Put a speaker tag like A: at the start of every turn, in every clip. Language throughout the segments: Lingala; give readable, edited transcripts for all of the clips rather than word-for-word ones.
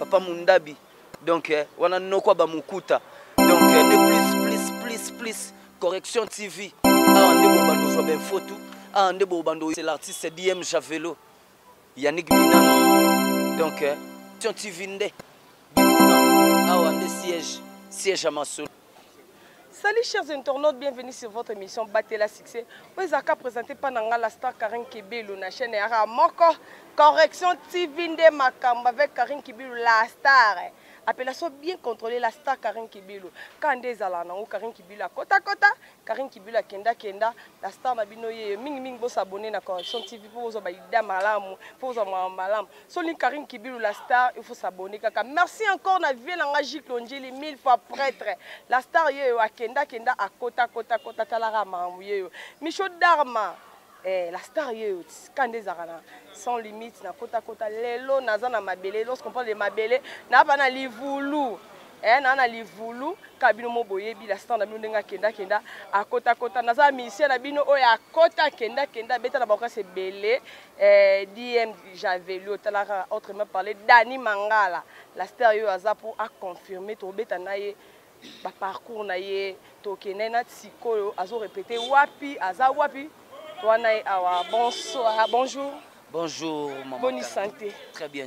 A: papa mundabi donc wana noko ba mukuta donc de plus correction TV awa ndebo bando zo ben photo awa ndebo bando c'est l'artiste DM Javelo Yannick Binano donc correction TV nde awa nde siège à Masolo.
B: Salut chers internautes, bienvenue sur votre émission Batela Succès. Vous avez présenté par la star Karine Kibilou, la chaîne Moko Correction TV de Makamba avec Karine Kibilou, la star. Appellation bien contrôlée, la star Karine Kibilou. Quand des alana ou Karine Kibilou à kota, Karine Kibilou à kenda, la star Mabinoye, ming bo s'abonner à Correction TV pour vous abaïda malam, pour vous malam. Soli Karine Kibilou, la star, il faut s'abonner. Merci encore, na vie l'engagé Klonjili 1000 fois prêtre. La star yé à kenda à kota talara mamouye. Michaud Darma. La star yé quand des arana sans limite na kota lelo nazana mabele lorsqu'on parle de mabele na bana livulu na livulu kabino moboye bi la star na bino ndenga kenda a kota nazana mission na bino oya kota kenda beta na bakoka c'est belé DM Javelo talara autrement parler Dani Mangala la star yé aza pour a confirmer to beta na ye ba parcours na ye to kenena tsiko azo répéter wapi aza wapi. Bonsoir, bonjour.
A: Bonjour, maman.
B: Bonne santé.
A: Très bien.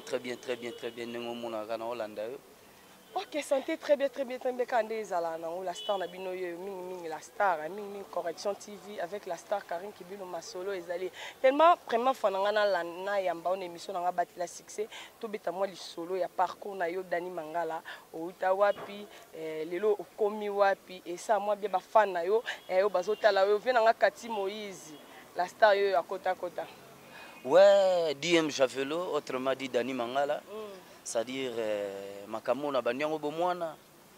B: Ok, santé, très bien. Quand des alana, la star na bino la star, correction TV avec la star Karine Kibilou Masolo ezali. Tellement vraiment fanangana la na yamba on émission na Batela Succès, to beta moi li solo ya parcours na yo Dani Mangala, o uta wapi, lelo okomi wapi et ça moi bien ba fan na yo, o bazotala yo vient na Kati Moïse. La star yo à kota.
A: Ouais, DM Javelo, autrement dit Dani Mangala. C'est-à-dire Makamo na banyango bomwana,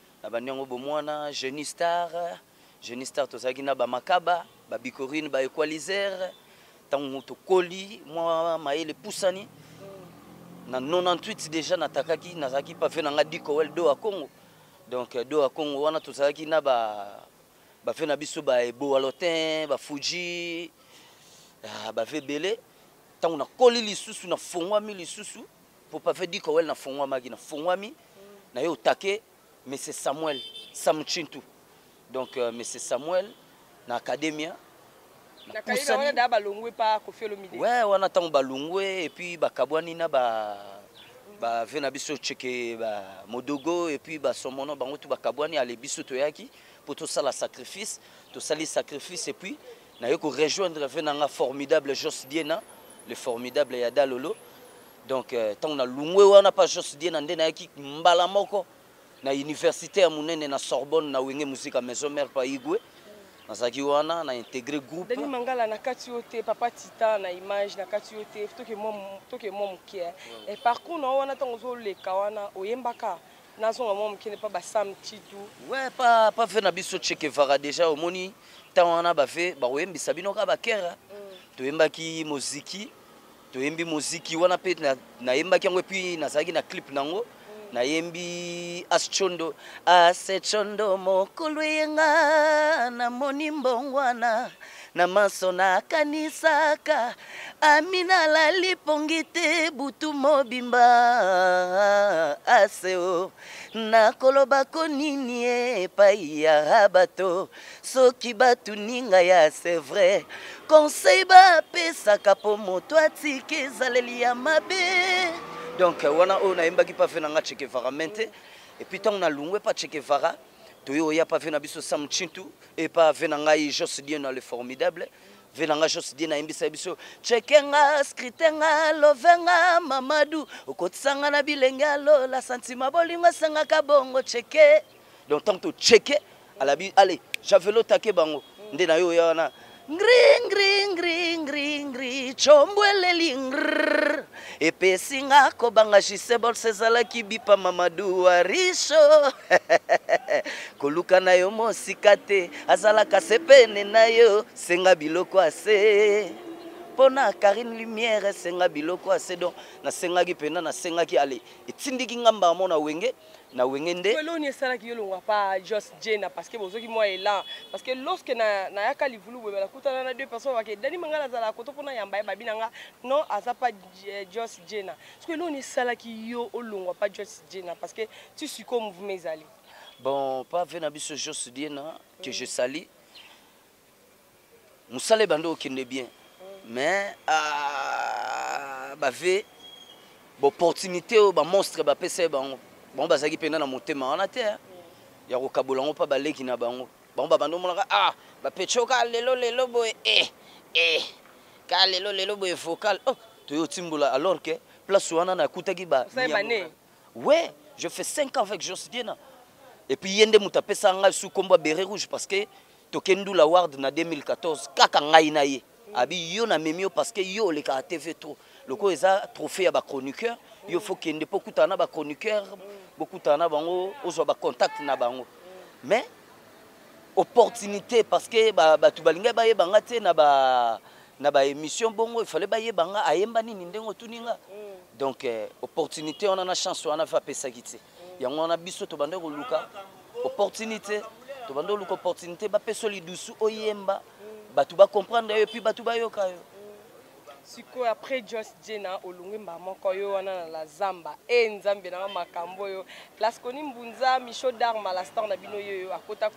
A: Jeune Star tozaki na ba makaba, ba bikorine ba equalizer, tango to koli, moi maele pusani. Na 98 déjà natakaki nazaki pa fe na ngadiko wel do a Congo. Donc do a Congo wana tozaki na ba fe na biso ba ebo alotin, ba Fuji. Ba fait belé tant na koli lisusu na fongwami lisusu pour pas faire dire que na fongwami na yo take mais c'est Samuel Samchintu donc mais c'est Samuel na academia
B: na kaina wana da balongwe pa Koffi Olomide
A: ouais wana tant balongwe et puis ba kabwani na ba vena biso cheke ba modogo et puis ba somono bango tu ba kabwani ale biso toyaki pour tout ça la sacrifice tout ça les sacrifices et puis na yo ko rejoindre venanga formidable Jos Diena le formidable Yada Lolo donc tant na lungwe wana pas Jos Diena nde na yaki mbala moko na université ya munene na Sorbonne na wenge musique maison mère pa igwe na zaki wana na intégré groupe
B: Dani Mangala na kati yote papa Titan na image na kati yote to ke mom ki et par contre na wana tant zo le kawana oyembaka nazo mom ki ne pas ba Sam Chitu
A: ouais pas fait na biso Che Vara déjà au moni wana ba fait ba oyembi sabino ka ba kera to yembaki muziki wana pe na yembaki yango puis na zaki na clip nango na yembi asechondo mokolo yenga na moni mbongwana na masona kanisaka amina lali pongite butu mobimba aseo na koloba konini epai ya bato soki batu ninga ya c'est vrai conseil bapesaka po moto atiki ezaleli ya mabe donc wana o na yembaki pa fe nanga Che Vara mente et puis tant na lungwe pa Che Vara to ya pa fe na biso Sam Chintu et pas venanga Jos Diena le formidable venanga Jos Diena imbisa biso chekenga skritenga lovenga Mamadou okotsanga na bilenga lo la sentiment bolingo sanga kabongo cheke donc tant to cheke alabi allez Javelo take bango nde na yo yana ngri chombweleli ngr epesinga kobanga jisebol sezala kibipa Mamadou Arisho koluka na yo mosikate azala kasepene na yo senga biloko ase pona Karine Lumière senga biloko ase donc na sengaki pena na sengaki ale etindiki ngamba mona wenge na wengende
B: Quello ni sala ki yolo pas Just Jena parce que bozo ki moi là parce que lorsque na yaka livulu bo la kutana na deux personnes ke Dani Mangala za la koto pona yamba ba binanga non azapa Just Jena parce que lo ni sala ki yo olongwa pas Just Jena parce que tu suis comme mouvement ezali.
A: Bon, pas venir biso Just Jena que je salue. Musale bando qui n'est bien. Mais bave opportunité ba monstre ba pese bango. Bon bazaki pena na motema wana te. Ya ko kabolango pa baleki na bango. Bon ba bando monaka ba pechoka lelo boy ka lelo boy vocal. Oh, to yo timbola alors que place wana na kutaki ba. Ouais, je fais 5 ans avec Just Jena. Et puis yende mutapesa nga sous combat béret rouge parce que Tokendu la Ward na 2014 kaka ngai na ye. Abi yo na memio parce que yo le ka TV trop. Loko eza trophée ya ba chroniqueur, yo faut kende beaucoup tana ba chroniqueur, beaucoup tana bango ozo ba contact na bango. Mais opportunité parce que ba tu balinga ba ye banga te na ba émission bongo il fallait ba ye banga ayemba nini ndengo tuninga. Donc opportunité on a na chance on a fa pesa kiti. Yango on a biso to bande ko luka opportunité to bande luka opportunité ba peso li dusu oyemba ba tu ba comprendre et puis ba tu ba yoka yo.
B: Siko après Just Jena olungi maman koyo wana na la zamba nzambe na makambo yo place koni mbunza Michaud d'Arma la star na bino yo à kota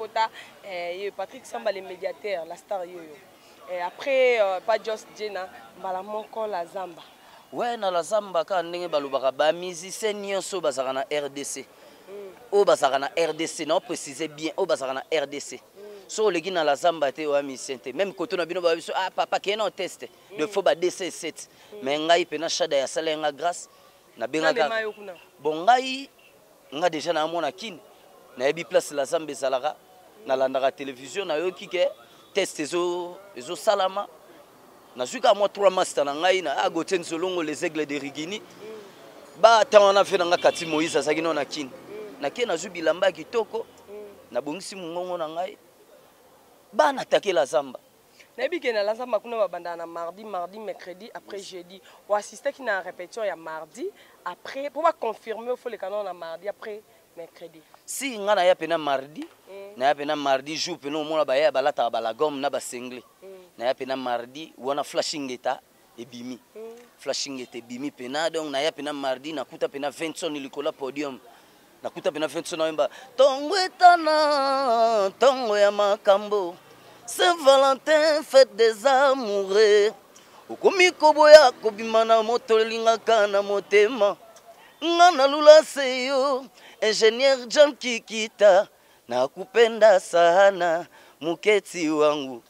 B: et Patrick Samba le médiateur la star yo et après pas Just Jena mbala moko la zamba.
A: Ouais na la zamba ka ndenge balobaka ba musicien nyonso bazaka na RDC. O bazaka na RDC non préciser bien o bazaka na RDC. So legi na la zamba te wa musicien te même koto na bino ba biso papa ke na test de fo ba DC7 mais ngai pena shada ya sala nga grâce na benga ka. Bon ngai nga déjà na mona kin na yebi place la zamba ezalaka na landaka télévision na yo kike test ezo salama. Nazuka moi 3 masters na ngai na agoten solongo les aigles de Rigini ba tawana fe na kati Moïse azaki na kin na ke nazu bilamba kitoko na bongisi mungongo na ngai ba na attaquer la zamba
B: na bi ke na la zamba kuna babanda na mardi mercredi après jeudi ou assister qui na répétition ya mardi après pour pas confirmer il faut le canon na mardi après mercredi
A: si nga na ya pena mardi na ya pena mardi jour pena mona ba ya balata ba la gomme na ba single na ya pena mardi wana flashing eta ebimi flashing eta ebimi pena donc na ya pena mardi na kuta pena 20 son likola podium na kuta pena 20 son naimba tongo etana tongo ya makambo Saint-Valentin fête des amoureux okomi koboya kobima na moto lingaka na motema ngana lula seyo ingénieur John Kikita na kupenda sana muketi wangu.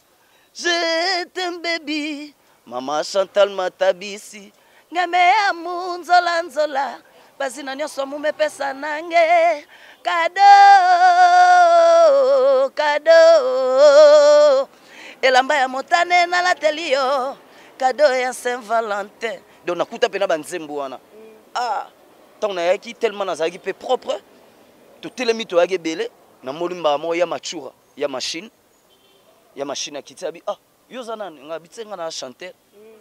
A: Je t'aime baby, Mama Chantal Matabisi, ngamea munzola nzola, basi na nyoso mumepesa nange, kado, elamba ya motane na latelio, kado ya Saint-Valentin. Donc nakuta pena banzembo wana. Tant na yaki tellement nazaki pe propre, to telemi to yaki belé, na molimba mo ya machura, ya machine. Ya machine à kitabi yo zana ngabitsenga na chanteur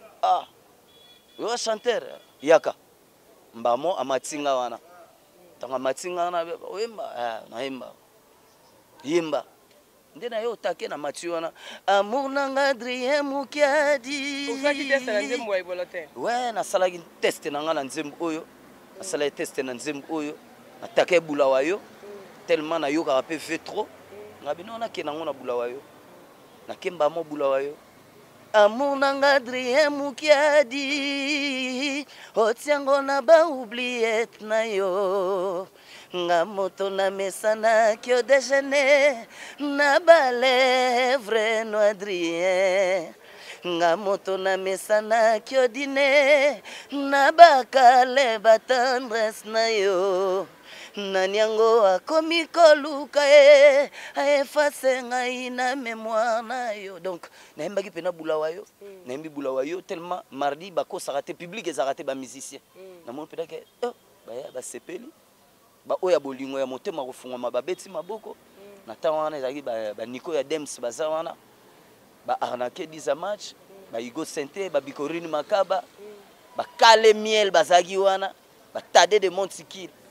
A: yo chanteur yaka mbamo amatinga wana tanga matinga na oyemba na yemba ndena yo take na mati wana amour nanga Adrien Mukiadi
B: osaki test na nzembo ya volontaire
A: ouais na salaki test na nga na nzembo oyo na salaki test na nzembo oyo na take bulawa yo tellement na yo ka pe fait trop ngabino na kenango na bulawa yo na kemba mo bulawa yo amour nanga Adrien Mukiadi otiango na ba oubliette na yo nga moto na mesana kyo déjeuner na ba lèvre no Adrien nga moto na mesana kyo dîner na ba kale ba tendresse na yo Nanyango akomi koluka efase ngai na mémoire na yo. Donc naembaki pena bulawa yo naembi bulawa yo tellement mardi bako sarate public ezarate ba musicien na mon pena ke baya ba sepeli ba oya bolingo ya motema kofungwa ba beti maboko na tawana ezaki ba Nico ya Dems bazawana ba arnaquer 10 match ba Igo Sente ba Bikorini Makaba ba Kale Miel bazaki wana ba Tade de Montikil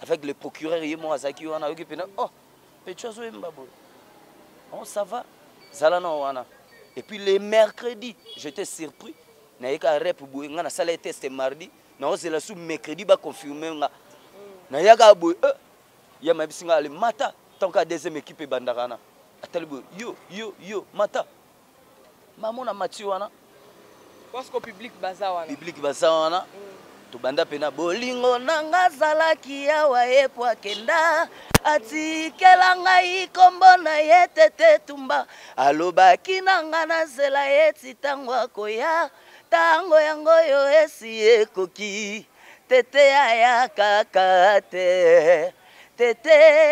A: avec le procureur yemo azaki wana yoki pena oh petit ozo mbabo on ça va zalana wana et puis les mercredis j'étais surpris na yeka rep boy nga na sala test mardi na ozela sous mercredi ba confirmer nga na yaka boy ya mabisinga le mata tant que deuxième équipe bandakana atali boy yo mata maman na mati wana
B: parce que public baza
A: wana to banda pena bolingo nanga zalaki awa epo akenda atikela ngai kombo na ye tete tumba alobaki nanga na zela eti tango akoya tango yango yo esi ekoki tete aya kaka tete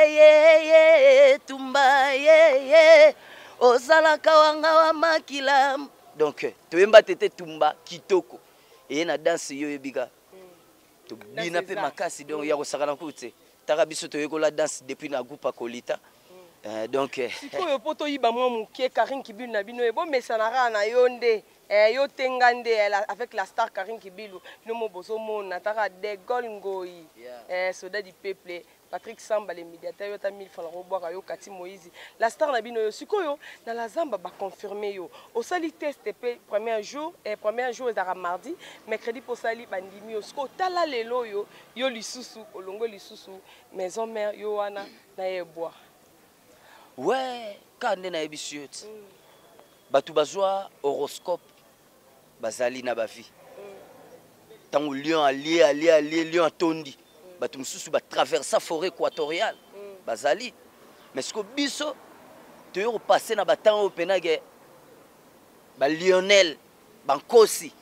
A: ye tumba ye ozalaka wanga wa makila donc toyemba tete tumba kitoko et na danse yo ebika to bina pe makasi donc ya kosakana kuti taka biso to yekola danse depuis na groupe akolita donc
B: sikoyo poto yiba mwa mukie Karine Kibilu na bino ebo mesanara na yonde yo tengande avec la star Karine Kibilu no mo bozo mona taka de Gol Ngoi soda du peuple Patrick Samba le médiateur yo ta 1000 francs roboaka yo Kati Moïse la star na bino yo sikoyo na la zamba ba confirmer yo au sali test pe premier jour ezara mardi mercredi pour sali bandimi yo siko tala lelo yo lisusu olongo lisusu maison mère yo wana na yeboa
A: ouais kande na ebisiot batu bazwa horoscope bazali na ba vie tango lion allié lion tondi batu mususu ba traverser forêt équatoriale bazali mais ce que biso te yo passer na batango penage ba Lionel bankosi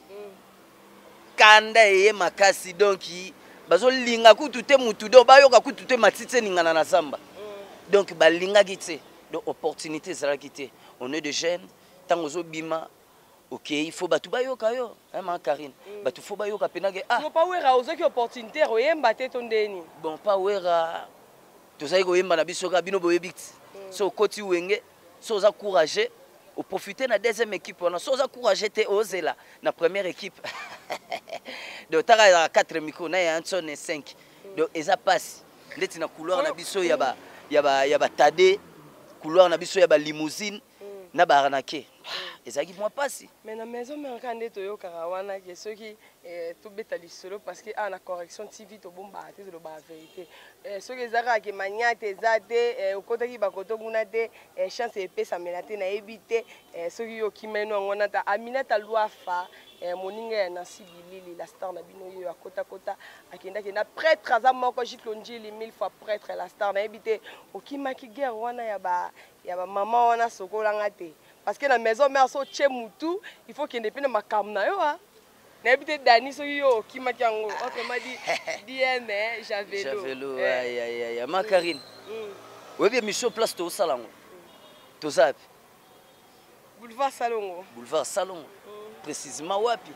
A: kanda eye makasi donc bazo linga kutu te mutu do bayoka kutu te matite ningana na samba donc ba linga kite donc opportunité zala kite on est de jeunes tango zo bima ok il faut batu bayoka yo ma Karine batu faut bayoka penage
B: no pa wera ozoki opportunité royemba te tondeni
A: bon pa wera tozali koyemba na biso ka bino boyebiti so koti wenge so za courager au profiter na deuxième équipe on so za courager te ozela na première équipe donc tara 4 micro na ya Anson 5 donc eza passe ndeti na couloir na biso ya ba tade couloir na biso ya ba limousine na ba arnaqué ezaki moi passe
B: mais na maison mère kande to yo karawana ke soki to beta lisolo parce que na correction TV to bomba te to ba vérité soki ezaka ke maniate ezate okotaki bakoto muna te chance epesa menate na ebite soki yo kimeno ngona ta Aminata Luafa moninga ya Nancy Bilili la star na bino yo akota kota akenda ke na prêtre aza moko jitlonji li 1000 fois prêtre la star na ebite okimaki guerre wana ya ba maman wana sokolanga te parce que la maison mère so chemutu il faut qu'il ne pine makam na yo na ebite dani so yo okimaki yango autrement dit DM Javelo
A: ya ma Karine webi mission place to salango to zap
B: boulevard Salongo
A: précisément wapi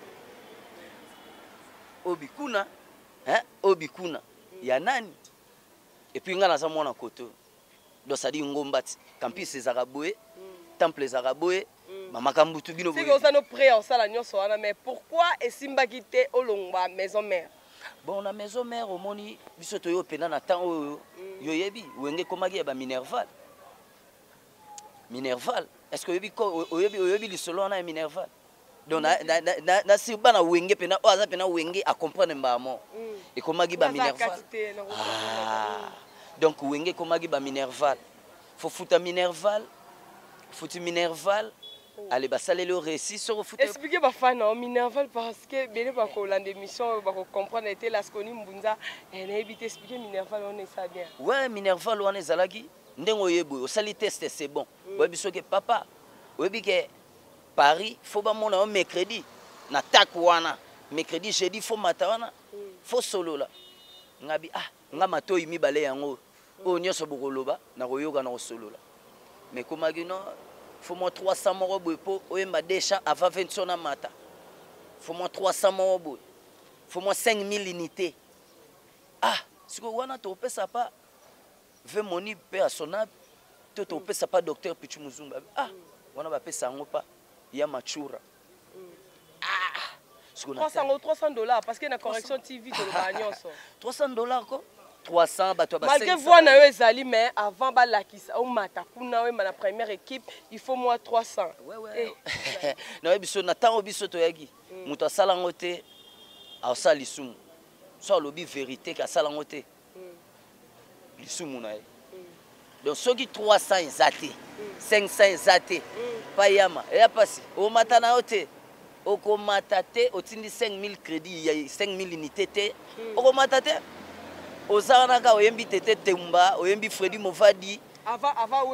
A: obikuna obikuna ya nani et puis ngana za mwana koto do sadi ngombati campus ezaraboé temple ezaraboé mamakambu tu bino
B: c'est que ça no prêt en sala nyonso wana mais pourquoi esimba kité olongwa maison mère
A: bon na maison mère omoni biso to yo pena na temps yo yebi wenge komaki ya ba Minerval est-ce que oyebi lisolo na Minerval donc na sirba na wenge pena o aza pena wenge a comprendre mbamo et komaki ba Minerval donc wenge komaki ba Minerval faut futa Minerval allez basale le récit sur foot
B: expliquer ba fan na Minerval parce que bele ba ko lande émission ba ko comprendre était la skoni mbunza na éviter expliquer Minerval on est ça bien
A: ouais Minerval on est zalaki ndengo yebo o sali test c'est bon ouais biso que papa oyebi ke Paris faut ba mona o mercredi na takwana mercredi jeudi faut matawana faut solo la ngabi nga matoyi mibale yango o nyoso bokoloba na koyoka na solo la mais comme non faut moi 300 morts pour oyemba déjà avant 20 na mata faut moi 300 morts faut moi 5000 unités si ko wana to pesa pas ve moni pe asona to pesa pas docteur Pichu Muzunga wana ba pesa ngo pa ya machura
B: 300 $300 parce que na correction TV to ba nyonso
A: $300 ko 300 bato ba 500
B: malgré voix na yo ezali mais avant balakisa o mata kuna we na première équipe il faut moi 300
A: na biso na tango biso to yaki muto asala ngote asala lisumu so lobi vérité ka sala ngote lisumu na ye donc soki 300 ezate 500 ezate payama ya pasi o mata na yote okomata te otindi 5000 crédit ya 5000 unité te okomata te ozanaka oyembi tete temba oyembi Freddy Movadi
B: avant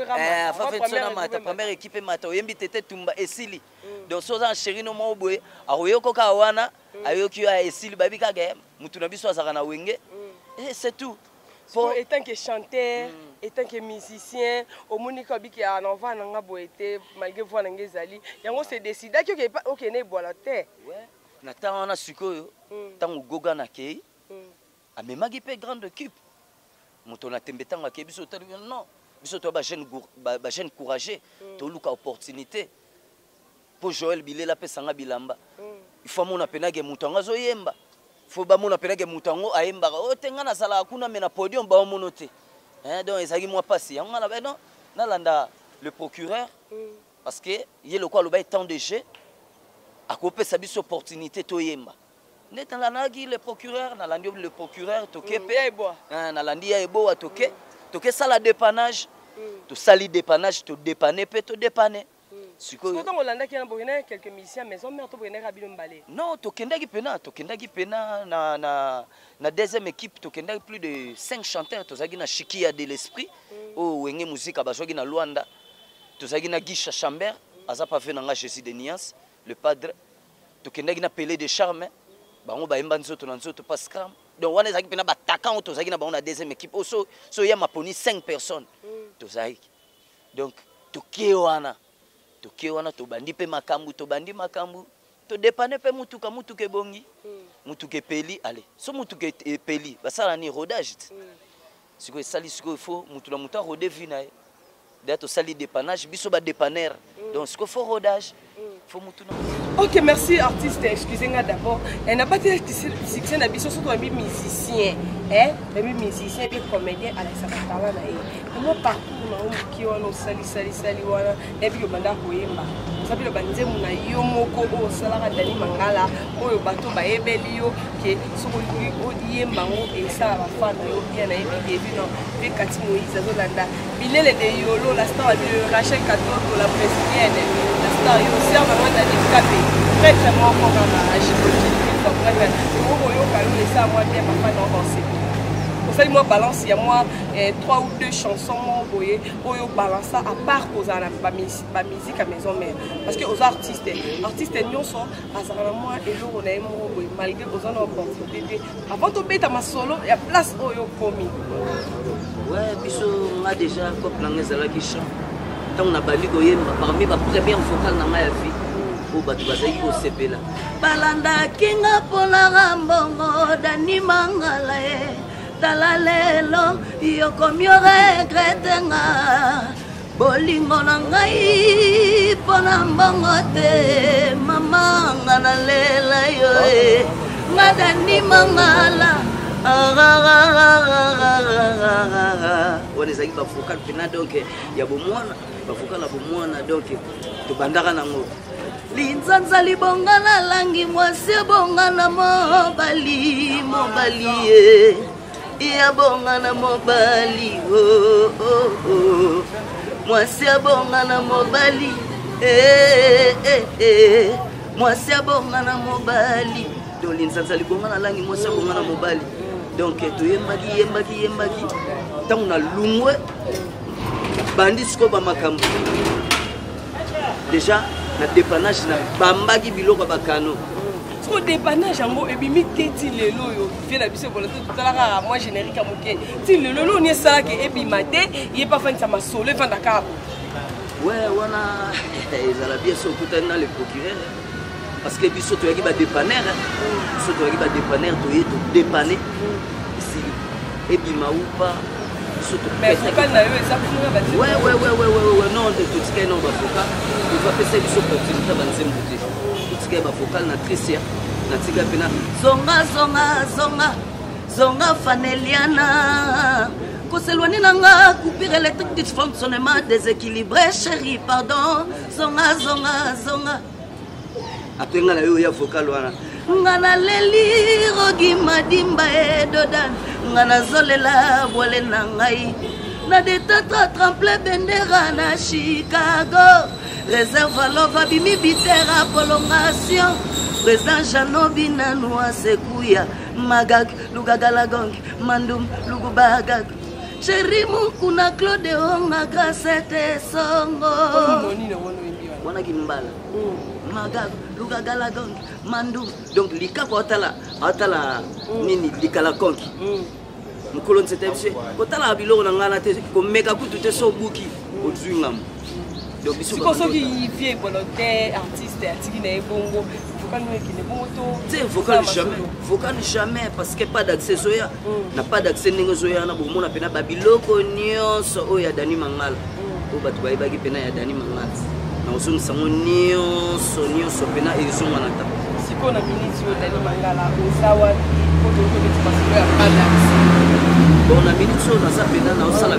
A: mata première équipe mata oyembi tete tumba esili donc soza chéri no mo boye ayoko ka wana ayoki ya esili babi kage mutu na biso azaka na wenge et c'est tout
B: pour étant que chanteur étant que musicien au monika biki en va nanga boete malgré voix nanga ezali yango c'est décidé que OK ne bola te
A: ouais na temps na sikoyo tango goga na kei amemaki pe grande équipe moto na tembetanga ke biso tali non biso to ba jeune courageux to luka opportunité pour Joël Bilela pe sanga bilamba il faut mona penage moto ngazo yemba faut ba mona penage moto ngo ayemba o tenga na sala kuna mena podium ba monote donc ezaki moi passé yango na ben non na landa le procureur parce que il le quoi le ba temps de jeu a copé sa biso opportunité to yemba net nalandi le procureur le procureur toke pe nalandi ya ebo wa toke sala dépannage to sali dépannage to dépanner pe to dépanner siko
B: quand on landa ki na boyena quelques musiciens maison mère to boyena rabino mbale
A: non tokendaki pena na deuxième équipe tokendaki plus de 5 chanteurs tozaki na Chikia de l'esprit o wenge musique abazwaki na Luanda tozaki na Guicha Chambert aza pa fe nanga Jésus de Niance le padre tokendaki na Pelé de Charme bango bayemba nzoto na nzoto pas scram donc wana ezaki pena bataka on tozaki na bango na deuxième équipe so ya maponi 5 personnes tozaki donc toke wana to bandi pe makambu to dépanner pe mutuka bongi mutuka peli allez so mutuka peli basala ni rodage siko sali siko faut mutu na muta rode vina d'être sali dépannage biso ba dépanner donc siko faut rodage faut mutu na.
B: OK, merci artiste, excusez-moi d'abord. Elle n'a pas été succès na biso surtout un musicien, un musicien et comédien à la sakatala na ye. Comment parcours na omuki wana sali wana et puis banda koyemba. Sabi le banze muna yo moko o sala Dani Mangala oyo bato ba ebeli yo ke soko o yemba ngo e sala ba fana yo bien na yebi no pe kati Moïse azolanda. Bilele de yolo la star de Rachel Katoto la brésilienne. La star yo sert vraiment Dani Kabe. Très très bon programme à Djibouti. Pour ça, moi balance, il y a moi 3 ou 2 chansons moi yo balance à part aux la musique à maison mère parce que aux artistes nous sont à moi et l'eau on a malgré aux en opportunité avant de mettre ma solo il y a place au yo commis
A: ouais biso on a déjà couple ngezala qui chante tant on a bali goyemba parmi ma première vocale na ma vie o batu bazaki ko sepela balanda kinga pona mbongo Dani Mangala tala lelo yokomi regrete nga bolingo na ngai pona mbongo te mama nga na lela yo nga Dani Mangala onezaki bafocal pena donc ya bomwana bafocal na bomwana donc tobandaka nango linzanza libongana langi mwasi bongana mobali ye iya bongana mobali mwasi bongana mobali mwasi bongana mobali donc linzanza libongana langi mwasi bongana mobali donc toyembaki tango na lungwe bandi siko ba makambo déjà na dépannage na bambaki biloko bakano
B: so dépannage yango ebimi teti lelo yo vie na biso bola tout la moi générique à moké ti lelo ni sala ke ebima te yé pas fin ça ma solo vanda ka
A: ouais wana ezala bien so kutana na le procureur parce que biso to yaki ba dépanner biso to yaki ba dépanner to yeto dépanner ici ebima ou pas
B: mais focal na yo eza kuna ba
A: ouais non de tout ce que non ba focal il va passer biso opportunité ba nzembo te tout ce que ba focal na tricia na tika pena zonga zonga Faneliana. Koselwani nanga, coupure électrique, dysfonctionnement déséquilibré, chérie, pardon. Zonga, zonga, zonga. Après, nga na yo ya vocal wana. Ngana leli rogi madimba e dodan. Ngana zolela wole na ngai. Na detatra tremple bendera na Chicago. Réserve lova bimi bitera prolongation. Président Janobi Nanoua Sekouya. Magag, Lugagalagong, Mandum, Lugubagag. Chéri Mukuna Claude Onga Grasete Songo. Wana Gimbala. Magag, Lugagalagong, Mandum. Donc, Lika Kotala, Atala, Nini, Likala Konki. Mkolon c'était monsieur. Kotala Abilo Nangana, comme Mega Kutu Sobuki, au Zungam. Donc,
B: c'est pour ça qu'il vient volontaire, artiste, artiste, bongo.
A: Vocal jamais parce que pas d'accès soya n'a pas d'accès ningo soya na bomona pena babiloko nyonso oya Dani Mangala o batu bayi bagi pena ya Dani Mangala na osum sango nyonso pena ezonga na ta
B: siko na minute yo Dani Mangala osawa koto ko beti basiko ya pas d'accès
A: bon na minute so na sa pena na osala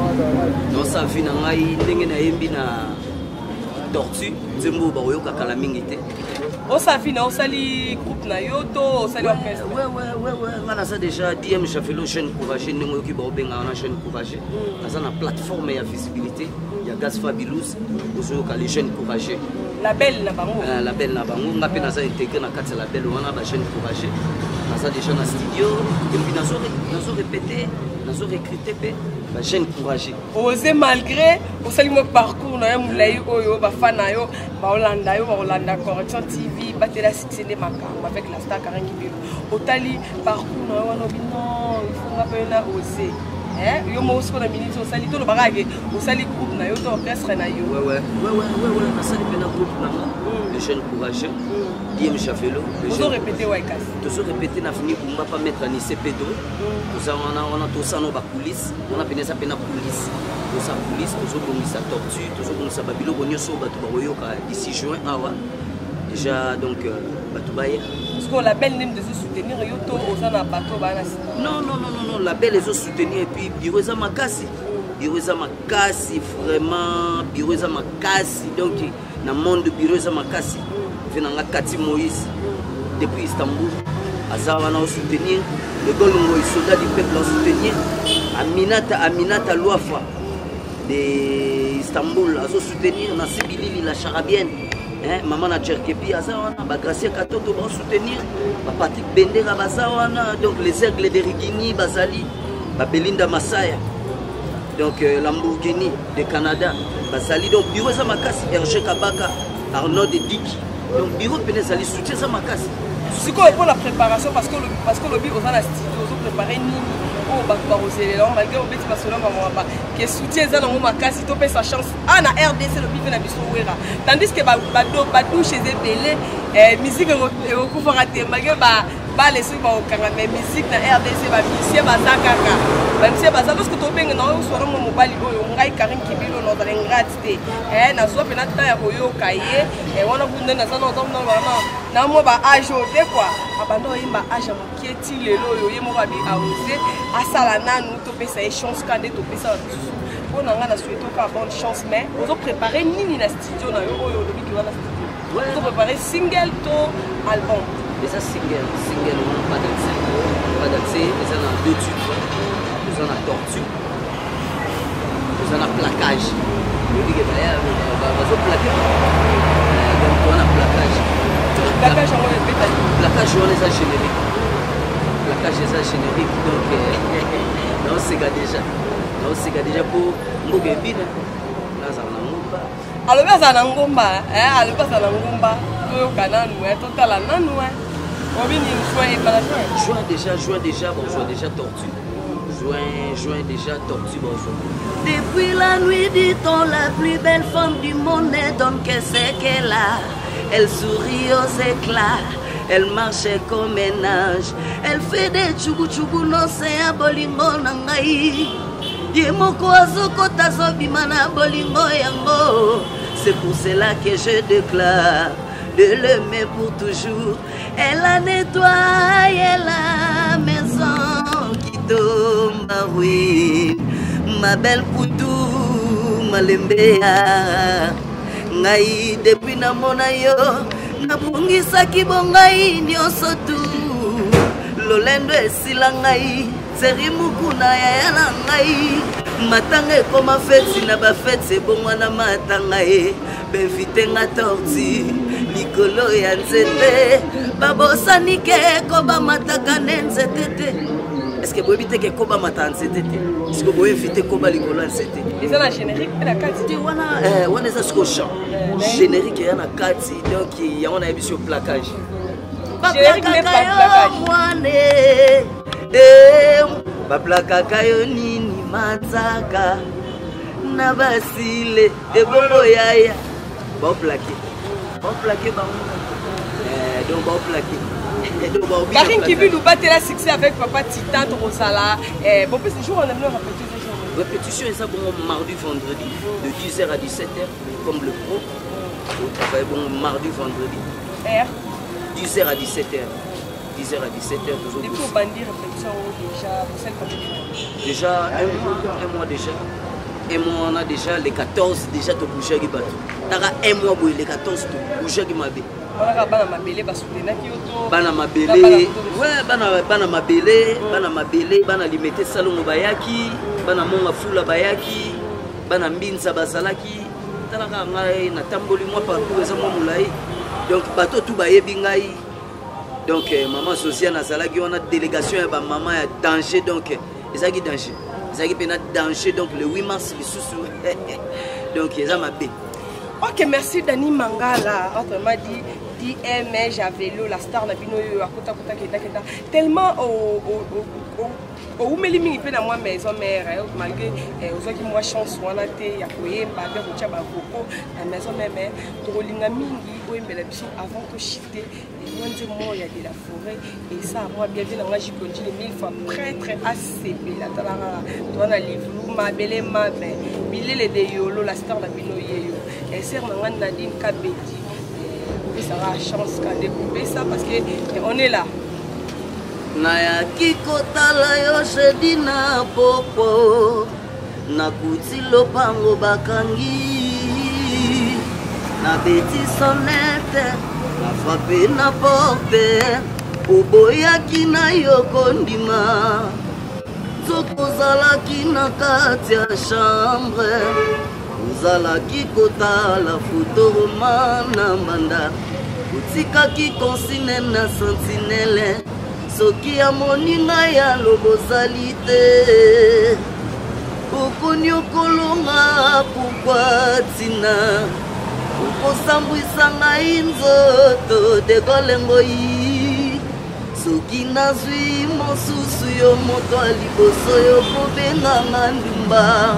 A: fina ngai ndenge na yembi na tortue nzembo ba oyoka kala mingi te
B: Osafina, osali groupe na yoto, osali orchestre.
A: Ouais. On a ça déjà. DM Chafelo, chaîne couragée. Nous avons une chaîne couragée. On a une plateforme et une visibilité. Il y a Gaz Fabulous. Nous avons une chaîne couragée.
B: Label Nabango.
A: Label Nabango. On a intégré dans 4 labels. On a une chaîne couragée. On a déjà dans le studio. Et puis nous avons répété. Nous avons recruté la chaîne couragée.
B: Osez malgré, osali mon parcours, na moulay oyo, bafana yo, Olanda Correction TV, Batela Succès de Makambo avec la star Karen Kibelo. Otali parcours, non, il faut m'appeler là oser. Yo mo aussi pour la minute, osali tout le bagage, osali groupe na yo, to orchestre na yo.
A: Ouais, on a sali pena groupe na la chaîne couragée. DM Chafelo.
B: Vous avez répété Waikas.
A: Tous répété n'a fini pour pas mettre en ICP2. On a tout ça dans la coulisses. On a péné ça pena police. Tout ça police, tous ont sa tortue, tous ont sa babilo bonio so batubayoka d'ici juin awa. Déjà donc batubaye.
B: Parce que la belle n'aime de se soutenir yoto osana bato bana.
A: Non, la belle les soutenir et puis Biroza Makasi. Biroza Makasi vraiment Biroza Makasi donc dans le monde de Biroza Makasi. Venanga Kati Moïse depuis Istanbul. Azawana au soutenir. Le Golongo est soldat du peuple au soutenir. Aminata Louafa de Istanbul à soutenir. Nasibili la charabienne. Maman na Tcherkepi Azawana. Bagracia Katoto va soutenir. Patrick Bendera Bazawana. Donc les aigles de Rigini Bazali. Belinda Masaya. Donc Lamborghini de Canada. Bazali. Donc Biroza Makasi. Hergé Kabaka. Arnaud de Diki. Donc, bureau Pénézali soutient ça ma casse.
B: C'est quoi pour la préparation parce que le bureau va la studio, vous préparez Nini, oh, malgré au petit personnel, qui soutient ça dans ma casse, il sa chance. Ah, na RDC, le bif na bisouera. Tandis que Badou chez Ebélé, musique et au coup, malgré les sous mais musique na RDC, monsieur Bazakaka. Monsieur Bazaka, parce que tu as un soir, mon mobile, on a Karim Kibilo, notre ingratité. Na soit penata ya koyo kaye, on a voulu na zone na mo ba âge ote quoi. Abando yimba âge mokieti lelo yo yemo ba bi aoser asala nanu to pesa chance kande to pesa. On a na souhaité ka bonne chance mais on préparer nini na studio na yo oyo lobi ki wana studio. On préparer single to album.
A: Déjà single, on n'a pas d'accès, ils ont deux tubes, ils ont la tortue, ils ont la plaquage. Ils disent que ils ont plaqué. Donc on a plaquage. Plaquage, on les a génériques. Plaquage, les a génériques. Donc, on s'est déjà pour Mouguébine.
B: Alors, ça a ngomba, total
A: Juin déjà tortue. Juin déjà tortue.
C: Depuis la nuit, dit-on, la plus belle femme du monde ne donne que ce qu'elle a. Elle sourit aux éclats, elle marchait comme un ange. Elle fait des tchougou non c'est un bolingo nangai. Yemoko azoko tazo bimana bolingo yango. C'est pour cela que je déclare de l'aimer pour toujours. Elle a nettoyé la maison. Loreto Mbawi ma belle Poutou Malembea ngai depuis na mona yo nabungisaki bongai nyonso tu lolendo esila ngai seri mukuna ya na ngai matanga ekoma feti na bafeti ebongwana matanga e bevite nga torti likolo ya nzete babosanike koba mataka ne nzete te. Est-ce que vous évitez que Koba Matan c'était? Est-ce que vous évitez Koba Ligola c'était?
B: Ils ont la générique et la qualité.
C: On est à ce qu'on chante. Générique, il y a la qualité, donc il y a un avis sur plaquage.
B: Générique n'est pas placage.
C: Baplaka kayo nini mataka na basile ebongo yaya bon plaqué ba donc bon plaqué.
B: Karine Kibilu battait la succès avec Papa Titan Rosala. Bon, plus ce jour, on a mis répétition.
C: Répétition, et ça, bon, mardi, vendredi, de 10h à 17h, comme le pro. Bon, mardi, vendredi.
B: R
C: 10h à 17h. 10h à 17h, toujours.
B: Depuis au bandit, répétition déjà, pour celle comme
C: déjà, un mois déjà. Et moi, on a déjà les 14, déjà, tu bouges qui bat. T'as un mois, les 14, tu bouges qui m'a dit. Bana mabele ouais bana mabele bana limete salongo bayaki bana monga fula bayaki bana mbinza bazalaki talaka ngai na tamboli moi parcours eza moi mulai donc bato tout bayebi ngai donc maman Sosia nazalaki on a délégation ya ba maman ya danger donc ezaki danger ezaki pena danger donc le 8 mars lisusu donc eza mabe.
B: Ok, merci Dani Mangala. Autrement dit, DMH Javelo, la star na bino yo akota kota keda tellement au melimi pe na moi maison mère malgré aux qui moi chance wana te ya koyemba be ko tshaba koko na maison mère to linga mingi oyembela biso avant que shifter et loinze moya de la forêt et ça moi bien bien nga jikonji les 1000 fois prêtre ACP la talanga to na livre ma belle ma ben bilele de yolo la star na bino yeyo et sœur nanga Nadine Kabeti. Ça aura chance qu'à découvrir ça parce qu'on est là.
C: Naya kikotala yo shedina popo na kutilo pango bakangi na beti sonete na frappe na porte oboya kina yo kondima zokozala kina kati ya chambre uzalaki kotala foto romana mbanda utikaki consigne na sentinelle soki amoninga ya lobozali te okoni okolonga pourkua tina okosambwisa ngai nzoto dekolengoi soki nazwi mosusu yo moto ya liboso yo kobenganga ndumba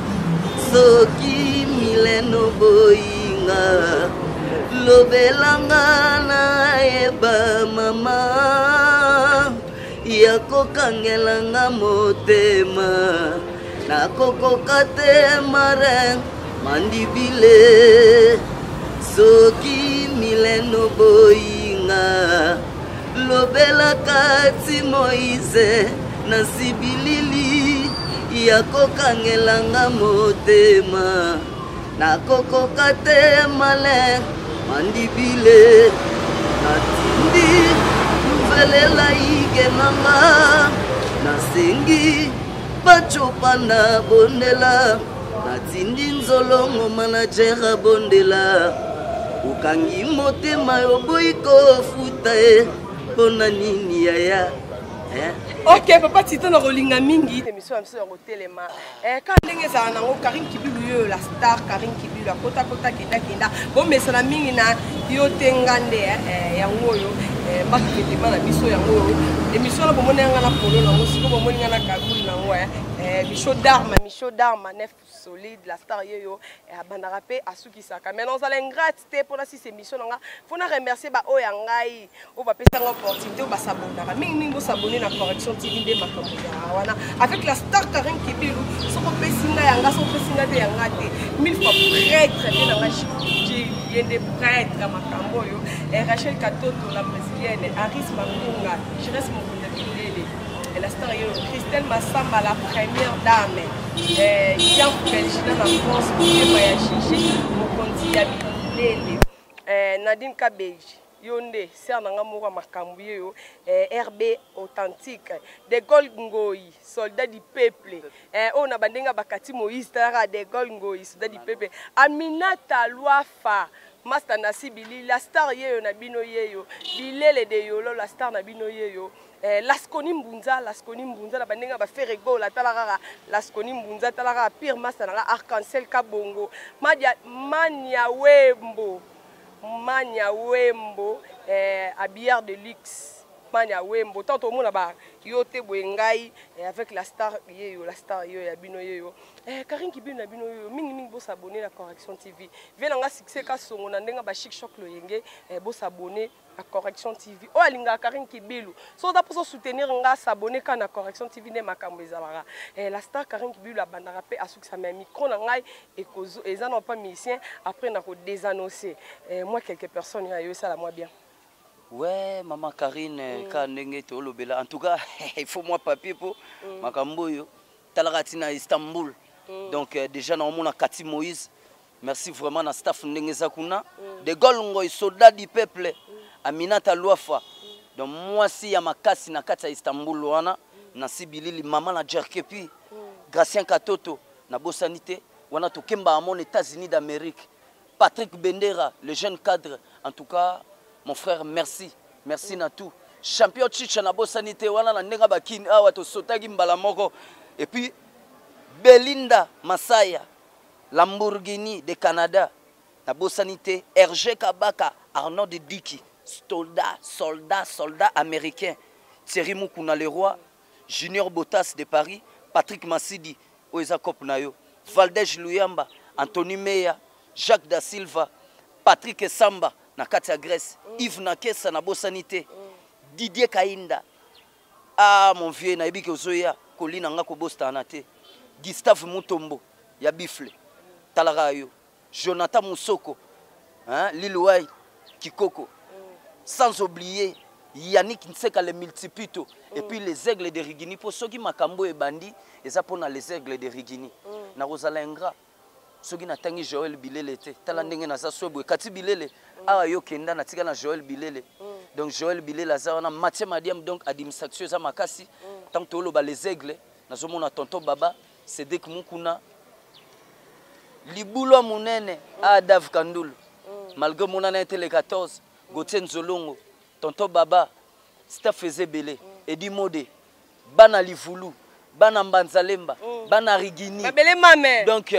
C: soki mileno boyinga lobelanga na eba mama yakokangelanga motema nakokoka te mare mandibile soki mileno boyinga lobelaka ti Moïse na sibilili yakokangelanga motema nakokoka te male mandibile natindi velela ige nanga nasengi bachopa na bondela natindi nzolongo manajera bondela ukangi motema yo boyiko futa e pona nini yaya
B: Ok, papa Titan na rolinga mingi émission am sur telema. Quand ndenge za nango Karine Kibilu yo la star Karine Kibilu la kota kota kenda. Bon mais ça na mingi na yo tengande yango yo marketing na biso yango yo. Émission na bomona nga na polo na musiko bomona nga na kagulu na ngo Michaud d'arme nef solide la star yo banda rapé asuki saka. Mais nous allons gratité pour la six émission nga. Faut na remercier ba o yangai o ba pesa opportunité o ba s'abonner. Mingi bo s'abonner na correction TV de makambo ya wana avec la star Karine Kibilu soko pesinga yanga soko pesinga te yanga te 1000 fois prêtre bien na machi yende prêtre makambo yo Rachel Katoto la brésilienne Aris Mangunga Jires Mokunda Bilele et la star yo Christelle Massamba la première dame bien Belgique na France pour ya chichi mokonzi ya bilele Nadine Kabeji Yonde Sernanga Moura Makambuyo RB authentique de Gaulle Ngoyi soldat du peuple on a bandenga bakati Moïse Tara de Gaulle Ngoyi soldat du peuple Aminata Loafa Master Nasibili la star yeyo na bino yeyo bilele de yolo la star na bino yeyo Laskoni Mbunza la bandenga ba faire go la talara Laskoni Mbunza talara pire master na arc-en-ciel kabongo Mania Wembo habillard de luxe Mania Wembo tant au monde là-bas yote boengai avec la star yo ya bino yo Karine Kibino na bino yo mingi bo s'abonner la Correction TV venanga succès ka songo na ndenga ba chic choc lo yenge bo s'abonner à Correction TV o alinga Karine Kibilo so da pour soutenir nga s'abonner ka na Correction TV ne makambo ezalaka la star Karine Kibilo la bandara pe asuk sa même micro na ngai et kozo eza non pas musicien après na ko désannoncer moi quelques personnes yo ça la moi bien.
A: Ouais, maman Karine, en tout cas, il faut moi papier pour Makamboyo, Talaratina Istanbul. Donc déjà dans mon Kati Moïse, merci vraiment à staff Ndengezakuna, de Golngoy soldat du peuple, Aminata Loafa. Donc moi si ya makasi na kati Istanbul wana, na Sibilili maman na Jerkepi, Gracien Katoto na Bosanité, wana to kemba amon États-Unis d'Amérique. Patrick Bendera, le jeune cadre, en tout cas mon frère, merci. Merci na tout. Champion Chicha na Bosanité wana na ndenga bakini awa to sotagi mbala moko. Et puis Belinda Masaya, Lamborghini de Canada na Bosanité, RG Kabaka, Arnaud de Diki, soldat américain. Thierry Mukuna Leroy, Junior Bottas de Paris, Patrick Massidi, Oeza Kopnayo, Valdej Luyamba, Anthony Meya, Jacques Da Silva, Patrick Samba na Katia Grèce, Yves Nakesa na Bosanité, Didier Kainda, ah mon vieux na ebike ozoya kolina nga ko bostanate, Gustave Mutombo ya Bifle, Talarayo, Jonathan Moussoko, hein, Lilouai Kikoko, sans oublier Yannick Nseka le multipito et puis les aigles de Rigini pour ceux qui makambo et bandi et ça pour les aigles de Rigini na Rosalengra soki na tangi Joël Bilele te tala ndenge na za sobo kati Bilele awa yo kenda na tika na Joël Bilele donc Joël Bilele za na Mathieu Madiam donc administration za makasi tant que lo ba les aigles na zo mona tonton baba Cédric Mukuna Libulo Munene Adav Kandul malgré mon année télé 14 Gauthier Nzolongo tonton baba staff Ezebele Edi Modé bana Livulu bana Mbanzalemba bana Rigini
B: babele mame
A: donc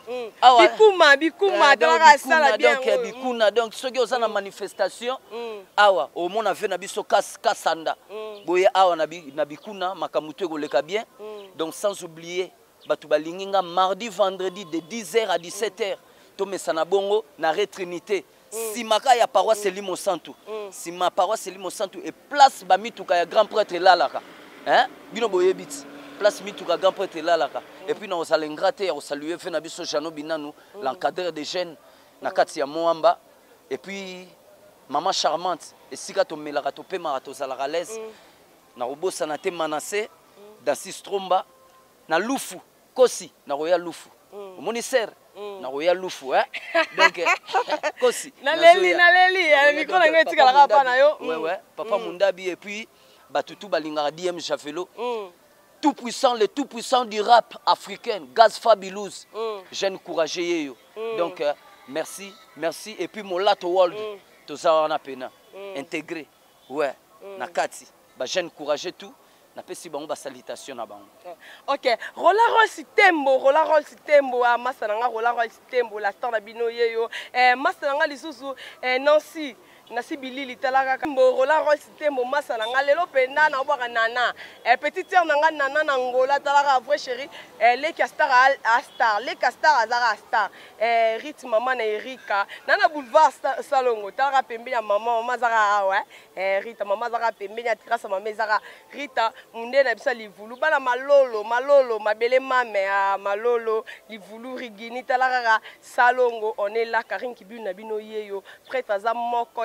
B: Bikuma
A: donc Bikuna donc ceux qui ont une manifestation awa au monde a fait na biso kasanda boye awa na Bikuna makamutu goleka bien donc sans oublier batu balinginga mardi vendredi de 10h à 17h to mesana bongo na retrinité si maka ya paroisse Limo Santu si ma paroisse Limo Santu et place bamituka ya grand prêtre lalaka hein bino boye bit place mituka grand prêtre lalaka et puis nous allons gratter au saluer fait na biso Jano Binanu l'encadreur des jeunes na kati ya Moamba et puis maman charmante et sika to melaka to pe marato zalaka l'aise na robosa na te manase dans Sistromba na Lufu Kosi na Royal Lufu moni ser na Royal Lufu hein donc Kosi
B: na leli micro na ngeti kala kapa na yo
A: ouais papa Mundabi et puis batutu balingara DM Javelo tout puissant, le tout puissant du rap africain, Gaz Fabulous, jeune courageux. Donc merci et puis mon lato world, tout ça on a peine intégré, ouais, nakati, bah jeune courageux tout, na pesi bango ba salutation na bango.
B: Ok, Rola Roll Tembo, ah masananga Rola Roll Tembo, la star na bino yeyo, masananga lisusu Nancy. Nasi bilili talaka kambo la rosi tembo masala ngalelo penda na obaka nana petite sœur nanga nana na ngola talaka vrai chéri les castar à star les castar azara star rythme maman na Erika nana boulevard salongo talaka pembe ya maman zara awa Rita maman zara pembe ya tirasa maman zara Rita munde na bisa livulu bana malolo mabele mame malolo livulu rigini talaka salongo on est là Karine Kibino na bino yeyo prêtre za moko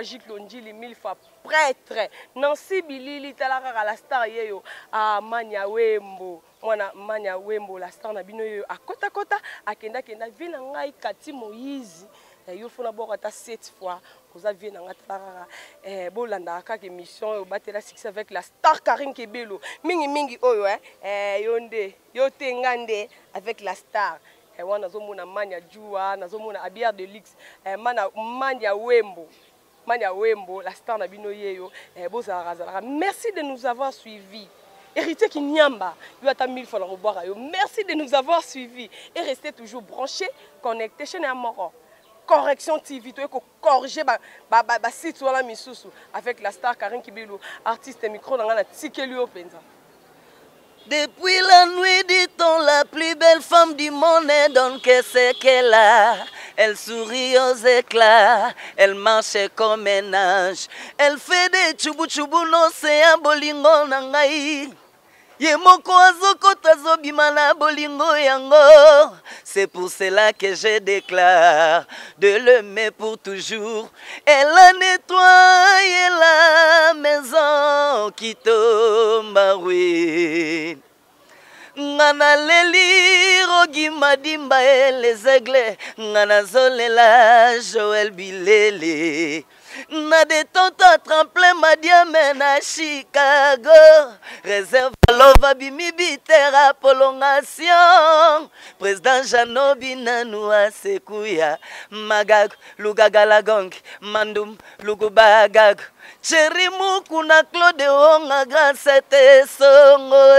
B: Magique Londjili 1000 fois prêtre Nancy Bilili talaka la star yeyo a Manya Wembo mwana Manya Wembo la star na bino yeyo a kota kota akenda kenda vina ngai Kati Moïse yo fona boka ta 7 fois vous avez na ngata bolanda kaka émission au Batela Succès avec la star Karine Kebelo mingi mingi oyo yonde yote ngande avec la star wana zomona Manya Jua nazomona Abiar de Luxe Manya Wembo la star na bino yeyo merci de nous avoir suivis. Héritier Kinyamba, merci de nous avoir suivis et restez toujours branchés, connectés chez Namoro. Correction TV, tu es corriger site wala misusu avec la star Karine Kebelo, artiste micro dans la Tikelio Penza.
C: Depuis la nuit, dit-on, la plus belle femme du monde est donc ce qu'elle a. Elle sourit aux éclats, elle marche comme un ange. Elle fait des chubu-chubu l'océan bolingo nangai. Yemoko azoko tazobima na bolingo yango. C'est pour cela que je déclare de l'aimer pour toujours. Elle a nettoyé la maison qui tombe à ruine. Ngana leli rogi madimba les aigles. Ngana zolela Joël Bilele. Na détente à tremplin Madiame na Chicago. Réserve lova bimi bitera prolongation. Président Janobi Nanoua Sekouya. Magag Lugagalagong. Mandum Lugubagag. Cherimu kuna Claude Onga grand sete songo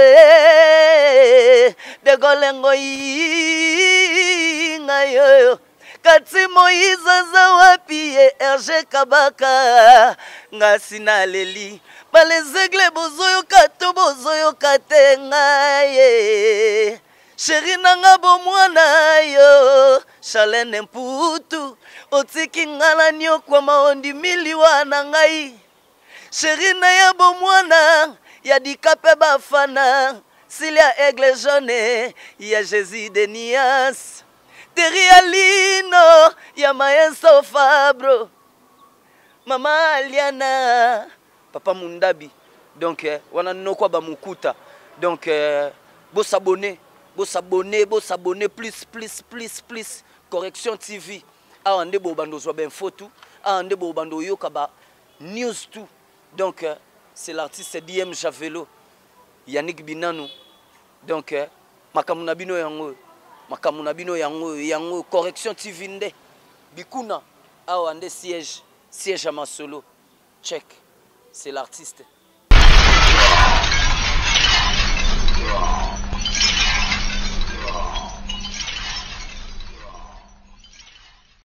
C: de golengo ngayo. Kati Moïse zawapi RG Kabaka ngasina leli balezègle bozoyo kato bozoyo katengaye chéri nanga bomwana yo Charlene Mputu otiki ngala nyokwa maondi miliwa na ngai chéri na ya bomwana ya dikape bafana Silia Aigle Jaune ya Jésus Denias Terialino ya Maenso Fabro Mama Aliana Papa Mundabi donc wana nokwa ba mukuta donc bo s'abonner plus Correction TV ande bo bando zo ben photo ande bo bando yoka ba news tout donc c'est l'artiste DM Javelo Yannick Binanu donc makamuna bino yango makamuna bino yango Correction TV nde bikuna awa ande siège à Masolo check c'est l'artiste